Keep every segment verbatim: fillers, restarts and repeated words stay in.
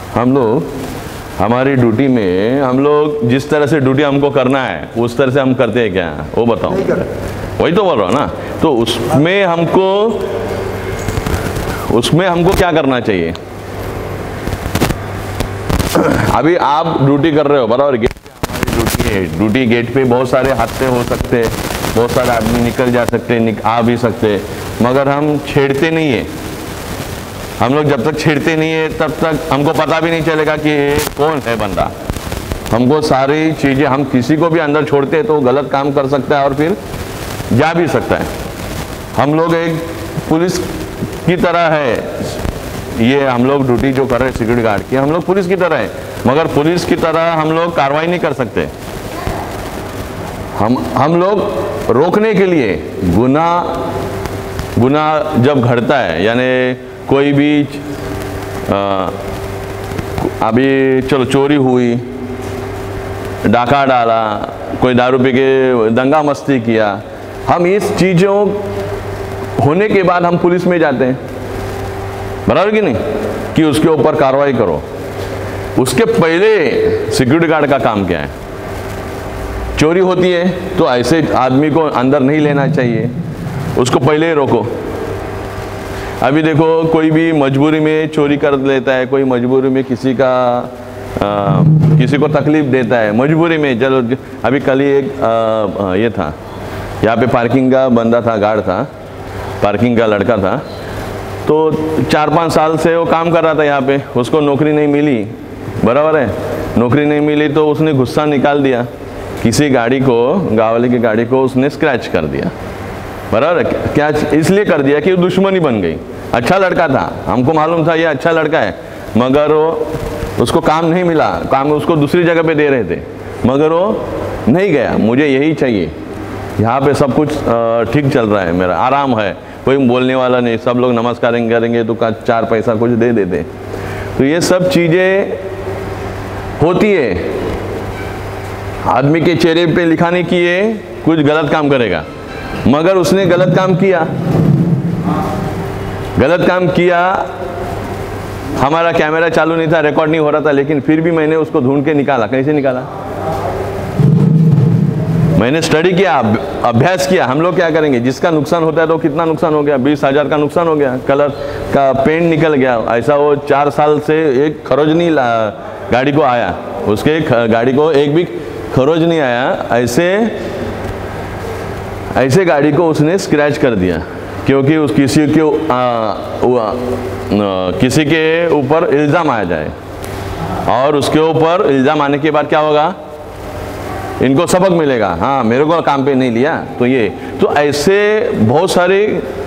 हम लोग हमारी ड्यूटी में हम लोग जिस तरह से ड्यूटी हमको करना है उस तरह से हम करते हैं क्या, वो बताओ। वही तो बोल रहा हूँ ना। तो उसमें हमको उसमें हमको क्या करना चाहिए? अभी आप ड्यूटी कर रहे हो बराबर, गेट पे हमारी ड्यूटी है। ड्यूटी गेट पे बहुत सारे हादसे हो सकते, बहुत सारे आदमी निकल जा सकते, निक, आ भी सकते, मगर हम छेड़ते नहीं है। हम लोग जब तक छेड़ते नहीं है तब तक हमको पता भी नहीं चलेगा कि कौन है बंदा। हमको सारी चीज़ें, हम किसी को भी अंदर छोड़ते हैं तो गलत काम कर सकता है और फिर जा भी सकता है। हम लोग एक पुलिस की तरह है, ये हम लोग ड्यूटी जो कर रहे हैं सिक्योरिटी गार्ड की, हम लोग पुलिस की तरह है, मगर पुलिस की तरह हम लोग कार्रवाई नहीं कर सकते। हम हम लोग रोकने के लिए गुनाह गुनाह जब घटता है, यानी कोई भी आ, अभी चलो चोरी हुई, डाका डाला, कोई दारू पी के दंगा मस्ती किया, हम इस चीज़ों होने के बाद हम पुलिस में जाते हैं, बराबर कि नहीं, कि उसके ऊपर कार्रवाई करो। उसके पहले सिक्योरिटी गार्ड का काम क्या है? चोरी होती है तो ऐसे आदमी को अंदर नहीं लेना चाहिए, उसको पहले ही रोको। अभी देखो कोई भी मजबूरी में चोरी कर लेता है, कोई मजबूरी में किसी का आ, किसी को तकलीफ देता है मजबूरी में। चलो अभी कल ही एक आ, ये था, यहाँ पे पार्किंग का बंदा था, गार्ड था, पार्किंग का लड़का था, तो चार पाँच साल से वो काम कर रहा था यहाँ पे, उसको नौकरी नहीं मिली, बराबर है, नौकरी नहीं मिली तो उसने गुस्सा निकाल दिया, किसी गाड़ी को, गाँव वाले की गाड़ी को उसने स्क्रैच कर दिया, बराबर है। क्या इसलिए कर दिया कि वो दुश्मनी बन गई। अच्छा लड़का था, हमको मालूम था ये अच्छा लड़का है, मगर वो उसको काम नहीं मिला, काम उसको दूसरी जगह पे दे रहे थे, मगर वो नहीं गया। मुझे यही चाहिए, यहाँ पे सब कुछ ठीक चल रहा है, मेरा आराम है, कोई बोलने वाला नहीं, सब लोग नमस्कार करेंगे तो का चार पैसा कुछ दे देते। तो ये सब चीज़ें होती है। आदमी के चेहरे पे लिखा नहीं कि ये कुछ गलत काम करेगा, मगर उसने गलत काम किया, गलत काम किया। हमारा कैमरा चालू नहीं था, रिकॉर्ड नहीं हो रहा था, लेकिन फिर भी मैंने उसको ढूंढ के निकाला। कैसे निकाला? मैंने स्टडी किया, अभ्यास किया। हम लोग क्या करेंगे, जिसका नुकसान होता है तो कितना नुकसान हो गया, बीस हजार का नुकसान हो गया, कलर का पेंट निकल गया। ऐसा वो चार साल से एक खरोज नहीं गाड़ी को आया, उसके गाड़ी को एक भी खरोज नहीं आया, ऐसे ऐसे गाड़ी को उसने स्क्रैच कर दिया, क्योंकि उस किसी के आ, आ, किसी के ऊपर इल्ज़ाम आ जाए, और उसके ऊपर इल्ज़ाम आने के बाद क्या होगा, इनको सबक मिलेगा, हाँ मेरे को काम पे नहीं लिया तो ये। तो ऐसे बहुत सारी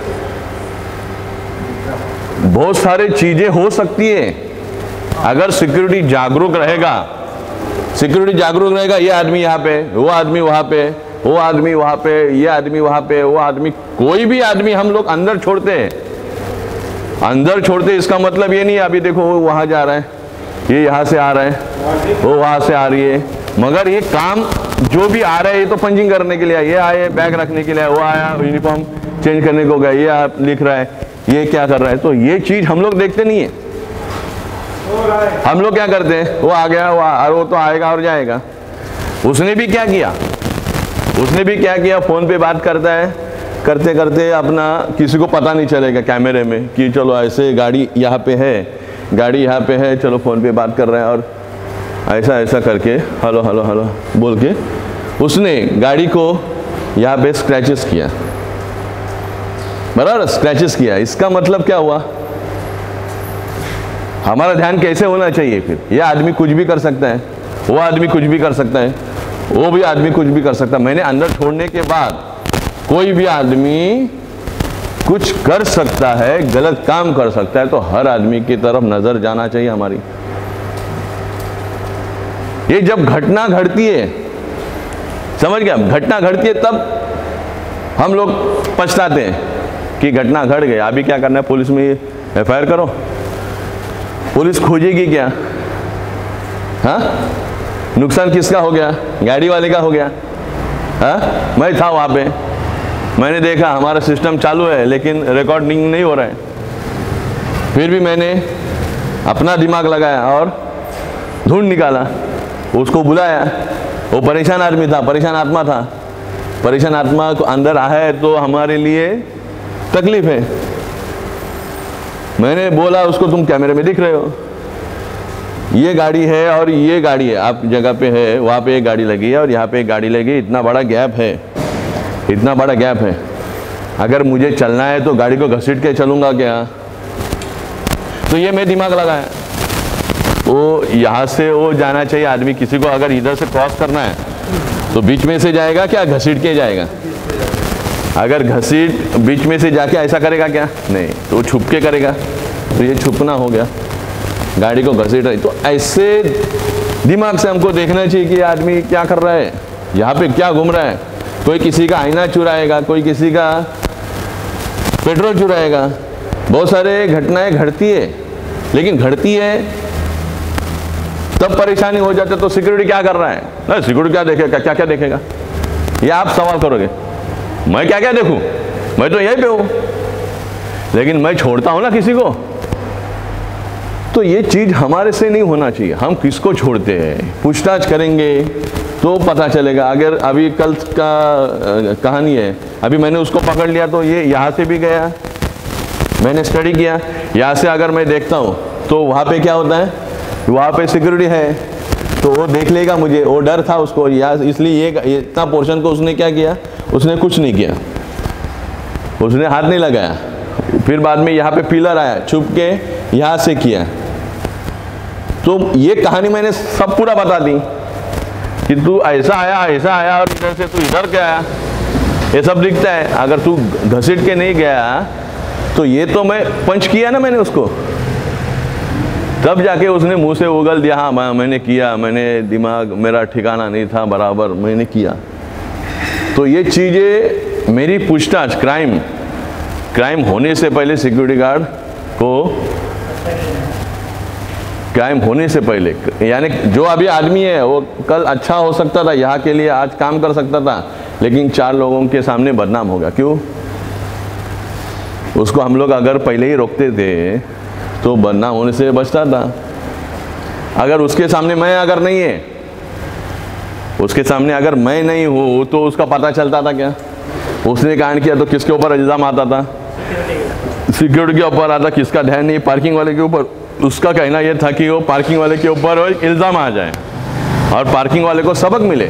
बहुत सारी चीज़ें हो सकती है। अगर सिक्योरिटी जागरूक रहेगा, सिक्योरिटी जागरूक रहेगा, ये आदमी यहाँ पे, वो आदमी वहाँ पे, वो आदमी वहाँ पे, ये आदमी वहाँ पे, वो आदमी, कोई भी आदमी हम लोग अंदर छोड़ते हैं, अंदर छोड़ते इसका मतलब ये नहीं है अभी देखो वो वहाँ जा रहा है, ये यहाँ से आ रहा है, वो वहाँ से आ रही है, मगर ये काम जो भी आ रहा है ये तो पंचिंग करने के लिए आया, ये आए बैग रखने के लिए, वो आया यूनिफॉर्म चेंज करने को गया, ये आप लिख रहा है, ये क्या कर रहा है। तो ये चीज़ हम लोग देखते नहीं है। हम लोग क्या करते हैं, वो आ गया, वो वो तो आएगा और जाएगा। उसने भी क्या किया, उसने भी क्या किया, फ़ोन पे बात करता है, करते करते अपना किसी को पता नहीं चलेगा कैमरे में कि चलो ऐसे गाड़ी यहाँ पे है, गाड़ी यहाँ पे है, चलो फ़ोन पे बात कर रहे हैं, और ऐसा ऐसा करके हेलो हेलो हेलो बोल के उसने गाड़ी को यहाँ पे स्क्रैचेस किया, बराबर स्क्रैचेस किया। इसका मतलब क्या हुआ, हमारा ध्यान कैसे होना चाहिए फिर, यह आदमी कुछ भी कर सकता है, वो आदमी कुछ भी कर सकता है, वो भी आदमी कुछ भी कर सकता है। मैंने अंदर छोड़ने के बाद कोई भी आदमी कुछ कर सकता है, गलत काम कर सकता है, तो हर आदमी की तरफ नजर जाना चाहिए हमारी। ये जब घटना घटती है, समझ गया, घटना घटती है तब हम लोग पछताते हैं कि घटना घट गई। अभी क्या करना है, पुलिस में एफ आई आर करो, पुलिस खोजेगी क्या, हाँ नुकसान किसका हो गया, गाड़ी वाले का हो गया, हाँ मैं था वहाँ पे, मैंने देखा हमारा सिस्टम चालू है लेकिन रिकॉर्डिंग नहीं हो रहा है, फिर भी मैंने अपना दिमाग लगाया और ढूंढ निकाला, उसको बुलाया। वो परेशान आदमी था, परेशान आत्मा था। परेशान आत्मा को अंदर आया है तो हमारे लिए तकलीफ है। मैंने बोला उसको, तुम कैमरे में दिख रहे हो, ये गाड़ी है और ये गाड़ी है, आप जगह पे है, वहाँ पे एक गाड़ी लगी है और यहाँ पे एक गाड़ी लगी, इतना बड़ा गैप है, इतना बड़ा गैप है। अगर मुझे चलना है तो गाड़ी को घसीट के चलूँगा क्या? तो ये मैं दिमाग लगाया, वो यहाँ से वो जाना चाहिए आदमी, किसी को अगर इधर से क्रॉस करना है तो बीच में से जाएगा क्या घसीट के जाएगा? अगर घसीट बीच में से जाके ऐसा करेगा क्या? नहीं, तो वो छुप के करेगा। तो ये छुपना हो गया, गाड़ी को घसीट रही। तो ऐसे दिमाग से हमको देखना चाहिए कि आदमी क्या कर रहा है, यहाँ पे क्या घूम रहा है। कोई किसी का आईना चुराएगा, कोई किसी का पेट्रोल चुराएगा, बहुत सारे घटनाएं घटती है। लेकिन घटती है तब परेशानी हो जाती है तो सिक्योरिटी क्या कर रहा है? ना सिक्योरिटी क्या देखेगा, क्या क्या देखेगा? ये आप सवाल करोगे, मैं क्या क्या देखूं, मैं तो यहीं पे हूं, लेकिन मैं छोड़ता हूं ना किसी को। तो ये चीज हमारे से नहीं होना चाहिए। हम किसको छोड़ते हैं, पूछताछ करेंगे तो पता चलेगा। अगर अभी कल का कहानी है, अभी मैंने उसको पकड़ लिया तो ये यहाँ से भी गया, मैंने स्टडी किया, यहाँ से अगर मैं देखता हूँ तो वहाँ पे क्या होता है, वहाँ पे सिक्योरिटी है तो वो देख लेगा मुझे, वो डर था उसको, या इसलिए ये इतना पोर्शन को उसने क्या किया, उसने कुछ नहीं किया, उसने हाथ नहीं लगाया। फिर बाद में यहाँ पे पिलर आया, छुप के यहाँ से किया। तो ये कहानी मैंने सब पूरा बता दी कि तू ऐसा आया, ऐसा आया और इधर से तू इधर क्या आया, ये सब दिखता है। अगर तू घसीट के नहीं गया तो ये तो मैं पंच किया ना मैंने उसको, तब जाके उसने मुंह से उगल दिया, हाँ मैं, मैंने किया, मैंने दिमाग मेरा ठिकाना नहीं था बराबर, मैंने किया। तो ये चीज़ें मेरी पूछताछ, क्राइम क्राइम होने से पहले सिक्योरिटी गार्ड को, क्राइम होने से पहले, यानी जो अभी आदमी है वो कल अच्छा हो सकता था, यहाँ के लिए आज काम कर सकता था, लेकिन चार लोगों के सामने बदनाम होगा। क्यों? उसको हम लोग अगर पहले ही रोकते थे तो बदनाम होने से बचता था। अगर उसके सामने मैं अगर नहीं है, उसके सामने अगर मैं नहीं हूँ तो उसका पता चलता था क्या? उसने कांड किया तो किसके ऊपर इल्ज़ाम आता था? सिक्योरिटी के ऊपर आता, किसका ध्यान नहीं, पार्किंग वाले के ऊपर। उसका कहना यह था कि वो पार्किंग वाले के ऊपर इल्ज़ाम आ जाए और पार्किंग वाले को सबक मिले।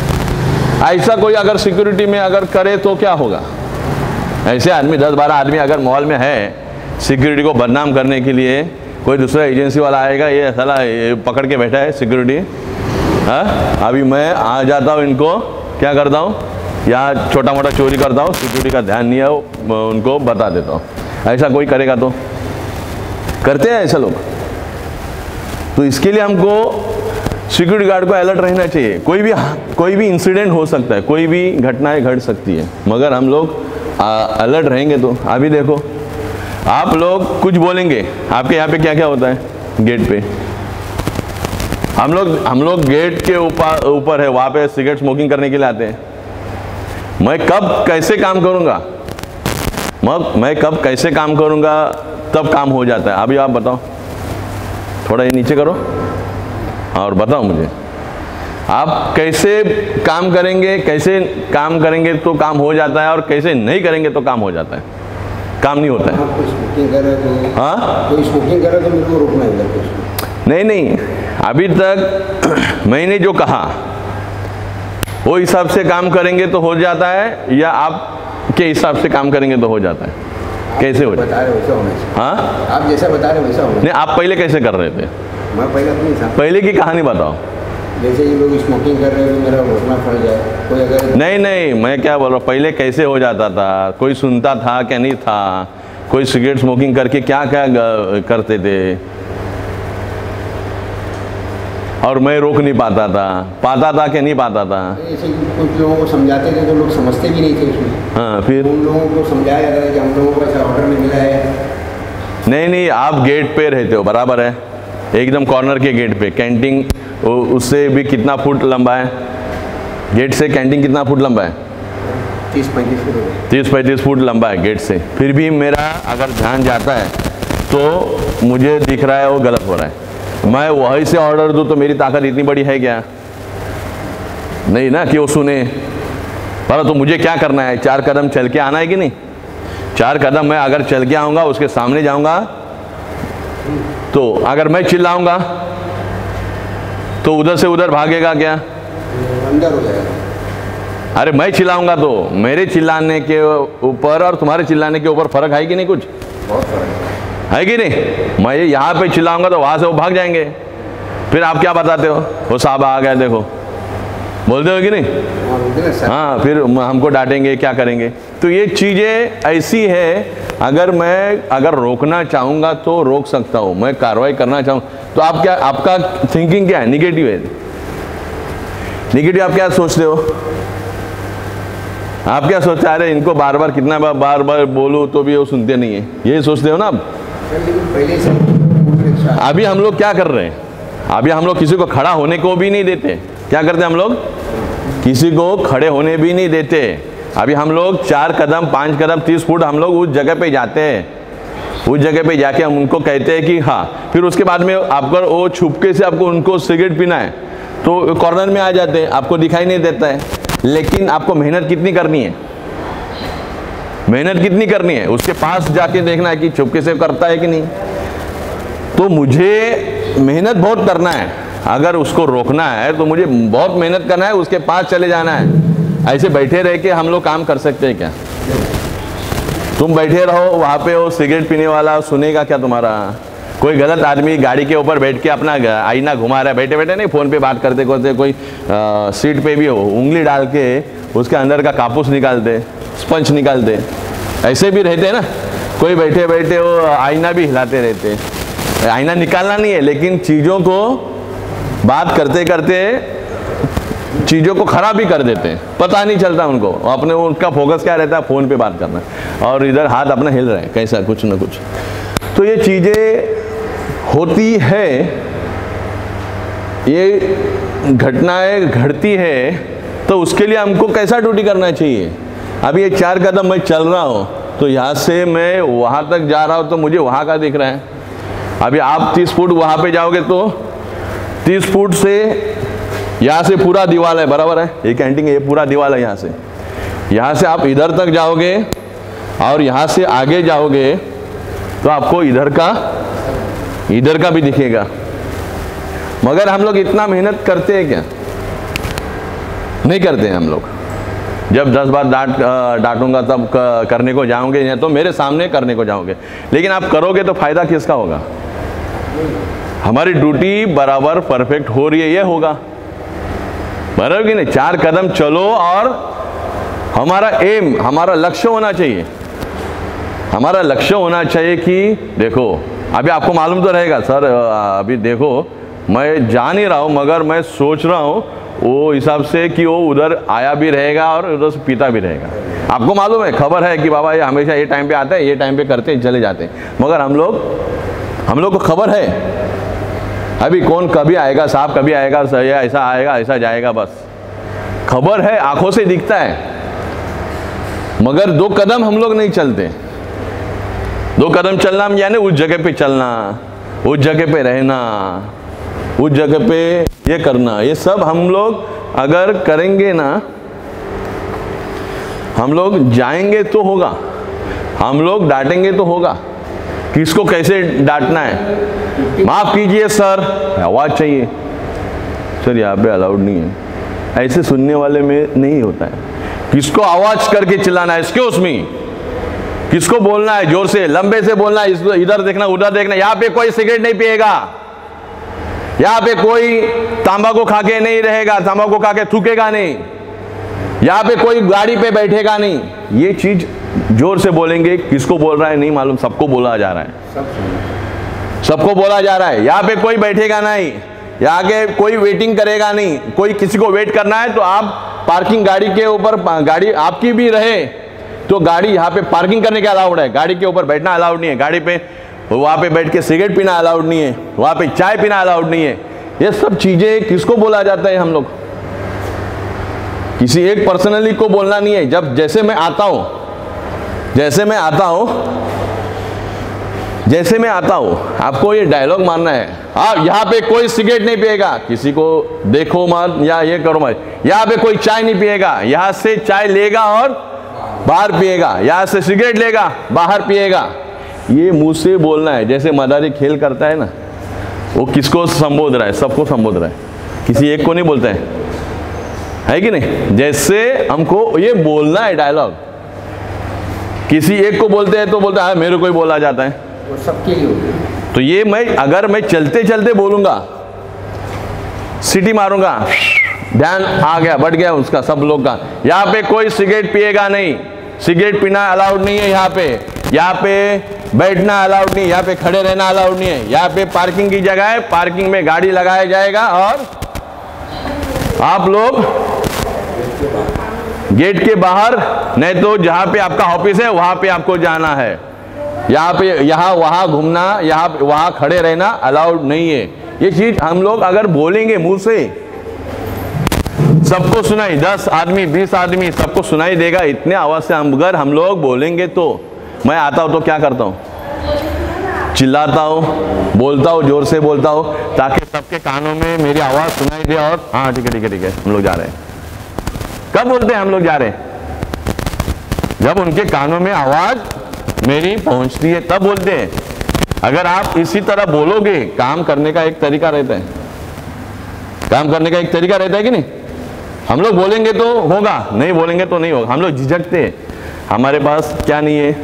ऐसा कोई अगर सिक्योरिटी में अगर करे तो क्या होगा? ऐसे आदमी दस बारह आदमी अगर मॉल में है, सिक्योरिटी को बदनाम करने के लिए कोई दूसरा एजेंसी वाला आएगा, ये साला ये पकड़ के बैठा है सिक्योरिटी, हाँ अभी मैं आ जाता हूँ, इनको क्या करता हूँ, या छोटा मोटा चोरी करता हूँ, सिक्योरिटी का ध्यान नहीं है, उनको बता देता हूँ। ऐसा कोई करेगा तो? करते हैं ऐसा लोग। तो इसके लिए हमको सिक्योरिटी गार्ड को अलर्ट रहना चाहिए। कोई भी कोई भी इंसिडेंट हो सकता है, कोई भी घटनाएं घट सकती है, मगर हम लोग अलर्ट रहेंगे। तो अभी देखो, आप लोग कुछ बोलेंगे, आपके यहाँ पे क्या क्या होता है गेट पे, हम लोग हम लोग गेट के ऊपर ऊपर है, वहाँ पे सिगरेट स्मोकिंग करने के लिए आते हैं। मैं कब कैसे काम करूँगा, मैं मैं कब कैसे काम करूँगा, तब काम हो जाता है। अभी आप बताओ, थोड़ा ये नीचे करो और बताओ मुझे, आप कैसे काम करेंगे, कैसे काम करेंगे तो काम हो जाता है, और कैसे नहीं करेंगे तो काम हो जाता है, काम नहीं होता है। कोई स्मोकिंग करे तो, हाँ कोई स्मोकिंग करे तो मेरे को रोकना है। नहीं नहीं, अभी तक मैंने जो कहा वो हिसाब से काम करेंगे तो हो जाता है, या आपके हिसाब से काम करेंगे तो हो जाता है? कैसे हो बता रहे वैसा होना चाहिए। हाँ, आप जैसा बता रहे वैसा होना। नहीं, आप पहले कैसे कर रहे थे? मैं पहले तो नहीं था। पहले की कहानी बताओ। जैसे ये लोग स्मोकिंग कर रहे हैं तो मेरा घोषणा फट जाए, कोई अगर नहीं नहीं, मैं क्या बोल रहा हूँ, पहले कैसे हो जाता था, कोई सुनता था क्या नहीं था, कोई सिगरेट स्मोकिंग करके क्या क्या करते थे, और मैं रोक नहीं पाता था, पाता था कि नहीं पाता था? ऐसे कुछ लोगों को समझाते थे तो लोग समझते भी नहीं थे उसमें। हाँ, फिर उन लोगों को समझाया जाता है कि हम लोगों को ऐसा ऑर्डर नहीं मिला है। नहीं नहीं, आप गेट पे रहते हो, बराबर है, एकदम कॉर्नर के गेट पे। कैंटीन उससे भी कितना फुट लंबा है? गेट से कैंटीन कितना फुट लंबा है? तीस पैंतीस फुट तीस पैंतीस फुट लंबा है गेट से। फिर भी मेरा अगर ध्यान जाता है तो मुझे दिख रहा है वो गलत हो रहा है। मैं वहीं से ऑर्डर दूँ तो मेरी ताकत इतनी बड़ी है क्या? नहीं ना कि वो सुने। पर तो मुझे क्या करना है? चार कदम चल के आना है कि नहीं? चार कदम मैं अगर चल के आऊँगा, उसके सामने जाऊँगा, तो अगर मैं चिल्लाऊँगा तो उधर से उधर भागेगा क्या? अंदर हो जाएगा। अरे मैं चिल्लाऊंगा तो मेरे चिल्लाने के ऊपर और तुम्हारे चिल्लाने के ऊपर फर्क है कि नहीं? कुछ बहुत फर्क है कि नहीं? मैं यहाँ पे चिल्लाऊंगा तो वहाँ से वो भाग जाएंगे। फिर आप क्या बताते हो? वो साहब आ गए देखो, बोलते हो कि नहीं? है। हाँ, फिर हमको डांटेंगे, क्या करेंगे? तो ये चीज़ें ऐसी है, अगर मैं अगर रोकना चाहूँगा तो रोक सकता हूँ, मैं कार्रवाई करना चाहूँ तो आप क्या, आपका थिंकिंग क्या है? निगेटिव है। निगेटिव आप क्या सोचते हो? आप क्या सोचते हैं? अरे इनको बार बार कितना बार बार बार बोलूँ तो भी वो सुनते नहीं है, ये सोचते हो ना आप? पहले से अभी हम लोग क्या कर रहे हैं? अभी हम लोग किसी को खड़ा होने को भी नहीं देते। क्या करते हैं हम लोग? किसी को खड़े होने भी नहीं देते। अभी हम लोग चार कदम पांच कदम तीस फुट हम लोग उस जगह पे जाते हैं। उस जगह पे जाके हम उनको कहते हैं कि हाँ, फिर उसके बाद में आपको वो छुपके से आपको उनको सिगरेट पीना है तो कॉर्नर में आ जाते हैं, आपको दिखाई नहीं देता है। लेकिन आपको मेहनत कितनी करनी है? मेहनत कितनी करनी है? उसके पास जाके देखना है कि छुपके से करता है कि नहीं। तो मुझे मेहनत बहुत करना है। अगर उसको रोकना है तो मुझे बहुत मेहनत करना है, उसके पास चले जाना है। ऐसे बैठे रह के हम लोग काम कर सकते हैं क्या? तुम बैठे रहो वहाँ पे, वो सिगरेट पीने वाला सुनेगा क्या तुम्हारा? कोई गलत आदमी गाड़ी के ऊपर बैठ के अपना आईना घुमा रहा है, बैठे बैठे नहीं, फ़ोन पे बात करते करते कोई आ, सीट पे भी हो, उंगली डाल के उसके अंदर का कापूस निकालते, स्पंज निकालते, ऐसे भी रहते हैं ना। कोई बैठे बैठे वो आईना भी हिलाते रहते। आईना निकालना नहीं है, लेकिन चीज़ों को बात करते करते चीज़ों को ख़राब भी कर देते हैं, पता नहीं चलता उनको। अपने उनका फोकस क्या रहता है? फ़ोन पे बात करना, और इधर हाथ अपना हिल रहे हैं कैसा, कुछ ना कुछ। तो ये चीज़ें होती है, ये घटनाएं घटती है, तो उसके लिए हमको कैसा ड्यूटी करना चाहिए? अभी ये चार कदम मैं चल रहा हूँ तो यहाँ से मैं वहाँ तक जा रहा हूँ तो मुझे वहाँ का दिख रहा है। अभी आप तीस फुट वहाँ पे जाओगे तो तीस फुट से यहाँ से पूरा दीवार है, बराबर है? ये कैंटीन है, ये पूरा दीवार है। यहाँ से यहाँ से आप इधर तक जाओगे और यहाँ से आगे जाओगे तो आपको इधर का इधर का भी दिखेगा। मगर हम लोग इतना मेहनत करते हैं क्या? नहीं करते हैं हम लोग। जब दस बार डांट डांटूंगा तब करने को जाओगे, या तो मेरे सामने करने को जाओगे। लेकिन आप करोगे तो फायदा किसका होगा? हमारी ड्यूटी बराबर परफेक्ट हो रही है, ये होगा, बराबर कि नहीं? चार कदम चलो और हमारा एम, हमारा लक्ष्य होना चाहिए। हमारा लक्ष्य होना चाहिए कि देखो, अभी आपको मालूम तो रहेगा सर, अभी देखो मैं जा नहीं रहा हूँ मगर मैं सोच रहा हूँ वो हिसाब से कि वो उधर आया भी रहेगा और उधर से पीता भी रहेगा। आपको मालूम है, खबर है कि बाबा ये हमेशा ये टाइम पे आता है, ये टाइम पे करते हैं, चले जाते हैं। मगर हम लोग हम लोग को खबर है अभी कौन कभी आएगा, साहब कभी आएगा, ऐसा आएगा ऐसा जाएगा, बस खबर है, आंखों से दिखता है। मगर दो कदम हम लोग नहीं चलते। दो कदम चलना यानी उस जगह पे चलना, उस जगह पे रहना, उस जगह पे ये करना, ये सब हम लोग अगर करेंगे ना, हम लोग जाएंगे तो होगा, हम लोग डांटेंगे तो होगा। किसको कैसे डांटना है? माफ कीजिए सर, आवाज़ चाहिए सर, यहाँ पे अलाउड नहीं है, ऐसे सुनने वाले में नहीं होता है। किसको आवाज़ करके चिल्लाना है? एक्सक्यूज मी, किसको बोलना है? जोर से, लंबे से बोलना है, इधर देखना उधर देखना। यहाँ पे कोई सिगरेट नहीं पिएगा, यहाँ पे कोई तंबाकू खा के नहीं रहेगा, तंबाकू खा के थूकेगा नहीं, यहाँ पे कोई गाड़ी पे बैठेगा नहीं। ये चीज जोर से बोलेंगे। किसको बोल रहा है नहीं मालूम, सबको बोला जा रहा है, सबको बोला जा रहा है। यहाँ पे कोई बैठेगा नहीं, यहाँ के कोई वेटिंग करेगा नहीं। कोई किसी को वेट करना है तो आप पार्किंग, गाड़ी के ऊपर गाड़ी आपकी भी रहे तो गाड़ी यहाँ पे पार्किंग करने के अलाउड है, गाड़ी के ऊपर बैठना अलाउड नहीं है, गाड़ी पे वहाँ पे बैठ के सिगरेट पीना अलाउड नहीं है, वहाँ पे चाय पीना अलाउड नहीं है। ये सब चीजें किसको बोला जाता है? हम लोग किसी एक पर्सनली को बोलना नहीं है। जब जैसे मैं आता हूँ, जैसे मैं आता हूँ जैसे मैं आता हूँ आपको ये डायलॉग मारना है, आप यहाँ पे कोई सिगरेट नहीं पिएगा, किसी को देखो मत या ये करो मत, यहाँ पे कोई चाय नहीं पिएगा, यहाँ से चाय लेगा और बाहर पिएगा, यहाँ से सिगरेट लेगा बाहर पिएगा। ये मुंह से बोलना है। जैसे मदारी खेल करता है ना, वो किसको संबोध रहा है? सबको संबोध रहा है, किसी एक को नहीं बोलता है, है कि नहीं? जैसे हमको ये बोलना है डायलॉग, किसी एक को बोलते हैं तो बोलता है मेरे को ही बोला जाता है, वो सबके लिए होगा। तो ये मैं अगर मैं चलते चलते बोलूंगा, सीटी मारूंगा, ध्यान आ गया, बढ़ गया उसका, सब लोग का। यहाँ पे कोई सिगरेट पिएगा नहीं, सिगरेट पीना अलाउड नहीं है यहाँ पे, यहाँ पे बैठना अलाउड नहीं, यहाँ पे खड़े रहना अलाउड नहीं है, यहाँ पे पार्किंग की जगह है, पार्किंग में गाड़ी लगाया जाएगा और आप लोग गेट के बाहर, नहीं तो जहाँ पे आपका ऑफिस है वहाँ पे आपको जाना है। यहाँ पे यहाँ वहाँ घूमना, यहाँ वहाँ खड़े रहना अलाउड नहीं है। ये चीज हम लोग अगर बोलेंगे मुंह से, सबको सुनाई, दस आदमी बीस आदमी सबको सुनाई देगा, इतने आवाज से हम अगर हम लोग बोलेंगे तो। मैं आता हूँ तो क्या करता हूँ, चिल्लाता हूँ, बोलता हूँ, जोर से बोलता हूँ ताकि सबके कानों में मेरी आवाज सुनाई दे और हाँ ठीक है ठीक है ठीक है हम लोग जा रहे हैं। कब बोलते हैं हम लोग जा रहे हैं? जब उनके कानों में आवाज मेरी पहुंचती है तब बोलते हैं। अगर आप इसी तरह बोलोगे, काम करने का एक तरीका रहता है, काम करने का एक तरीका रहता है कि नहीं? हम लोग बोलेंगे तो होगा, नहीं बोलेंगे तो नहीं होगा। हम लोग झिझकते हैं, हमारे पास क्या नहीं है,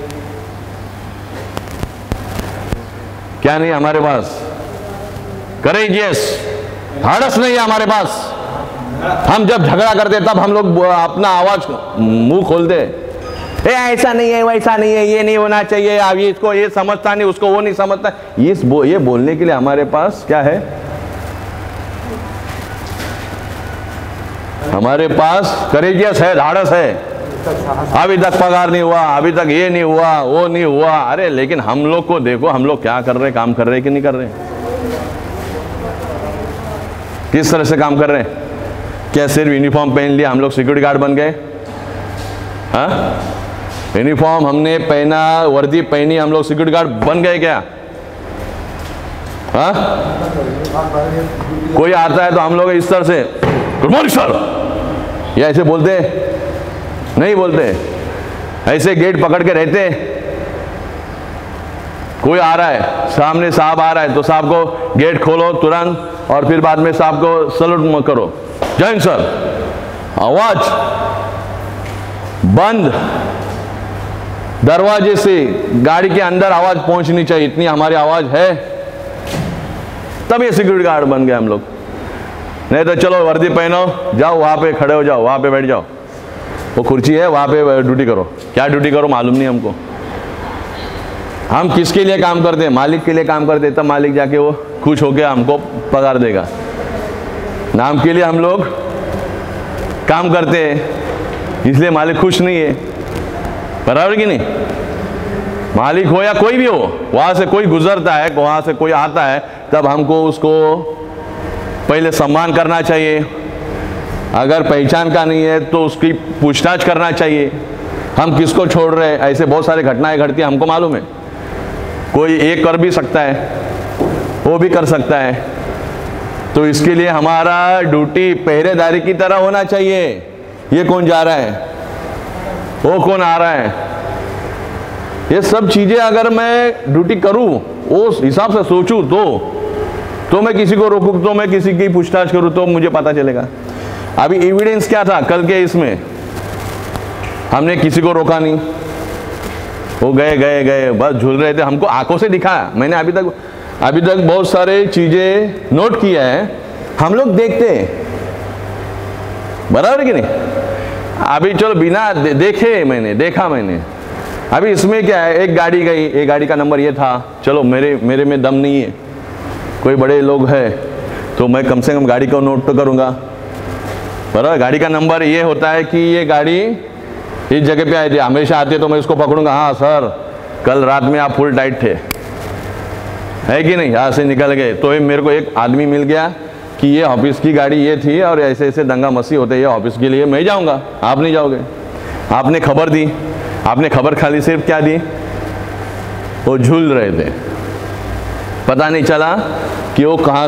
क्या नहीं हमारे पास, करेजियस, धाड़स नहीं है हमारे पास। हम जब झगड़ा करते तब हम लोग अपना आवाज मुंह खोलते, ए ऐसा नहीं है, वैसा नहीं है, ये नहीं होना चाहिए, अब ये इसको ये समझता नहीं, उसको वो नहीं समझता। ये बो, ये बोलने के लिए हमारे पास क्या है? हमारे पास करेजियस है, धाड़स है। अभी तक पगार नहीं हुआ, अभी तक ये नहीं हुआ, वो नहीं हुआ। अरे लेकिन हम लोग को देखो, हम लोग क्या कर रहे हैं, काम कर रहे हैं कि नहीं कर रहे हैं? किस तरह से काम कर रहे हैं? क्या सिर्फ यूनिफॉर्म पहन लिया हम लोग सिक्योरिटी गार्ड बन गए? हाँ, यूनिफॉर्म हमने पहना, वर्दी पहनी, हम लोग सिक्योरिटी गार्ड बन गए क्या? हाँ, कोई आता है तो हम लोग इस तरह से गुड मॉर्निंग सर, या ऐसे बोलते नहीं? बोलते ऐसे गेट पकड़ के रहते। कोई आ रहा है, सामने साहब आ रहा है तो साहब को गेट खोलो तुरंत, और फिर बाद में साहब को सैल्यूट करो, जय हिंद सर। आवाज बंद, दरवाजे से गाड़ी के अंदर आवाज पहुंचनी चाहिए, इतनी हमारी आवाज है, तब ये सिक्योरिटी गार्ड बन गए हम लोग। नहीं तो चलो वर्दी पहनो, जाओ वहां पे खड़े हो जाओ, वहां पे बैठ जाओ, वो कुर्सी है वहां पे ड्यूटी करो। क्या ड्यूटी करो मालूम नहीं हमको। हम किसके लिए काम करते हैं? मालिक के लिए काम करते हैं, तब मालिक जाके वो खुश होके हमको पगार देगा। नाम के लिए हम लोग काम करते हैं, इसलिए मालिक खुश नहीं है, बराबर कि नहीं? मालिक हो या कोई भी हो, वहां से कोई गुजरता है, वहां से कोई आता है, तब हमको उसको पहले सम्मान करना चाहिए। अगर पहचान का नहीं है तो उसकी पूछताछ करना चाहिए, हम किसको छोड़ रहे हैं। ऐसे बहुत सारी घटनाएं घटती हैं, हमको मालूम है। कोई एक कर भी सकता है, वो भी कर सकता है, तो इसके लिए हमारा ड्यूटी पहरेदारी की तरह होना चाहिए। ये कौन जा रहा है, वो कौन आ रहा है, ये सब चीजें अगर मैं ड्यूटी करूं, उस हिसाब से सोचूं तो तो मैं किसी को रोकूं, तो मैं किसी की पूछताछ करूं तो मुझे पता चलेगा। अभी एविडेंस क्या था कल के इसमें? हमने किसी को रोका नहीं, वो गए गए गए बस झूल रहे थे, हमको आंखों से दिखाया। मैंने अभी तक अभी तक बहुत सारे चीजें नोट किया है, हम लोग देखते हैं, बराबर कि नहीं? अभी चलो बिना दे, देखे मैंने देखा मैंने अभी इसमें क्या है, एक गाड़ी गई, एक गाड़ी का नंबर ये था, चलो मेरे मेरे में दम नहीं है, कोई बड़े लोग हैं तो मैं कम से कम गाड़ी को नोट तो करूँगा, बराबर? गाड़ी का नंबर ये होता है कि ये गाड़ी इस जगह पे आई थी, हमेशा आती है तो मैं इसको पकड़ूंगा, हाँ सर कल रात में आप फुल टाइट थे, है कि नहीं? यहाँ से निकल गए तो ये मेरे को एक आदमी मिल गया कि ये ऑफिस की गाड़ी ये थी और ऐसे ऐसे दंगा मस्ती होते हैं, ये ऑफिस के लिए मैं जाऊँगा, आप नहीं जाओगे। आपने खबर दी, आपने खबर खाली सिर्फ क्या दी, वो झूल रहे थे, पता नहीं चला कि वो कहाँ